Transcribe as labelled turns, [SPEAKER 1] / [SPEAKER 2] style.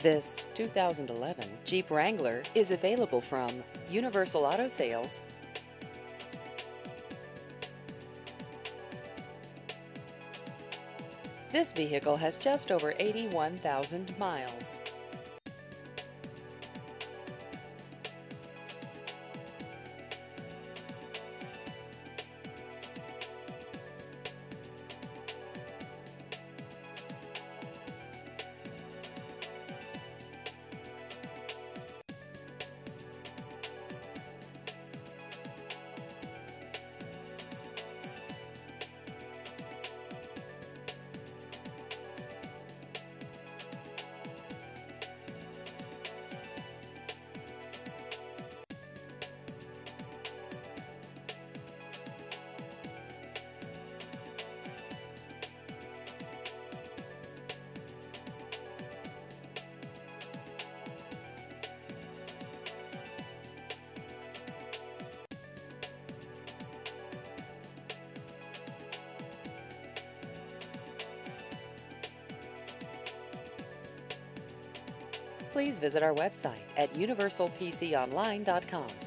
[SPEAKER 1] This 2011 Jeep Wrangler is available from Universal Auto Sales. This vehicle has just over 81,000 miles. Please visit our website at universalpconline.com.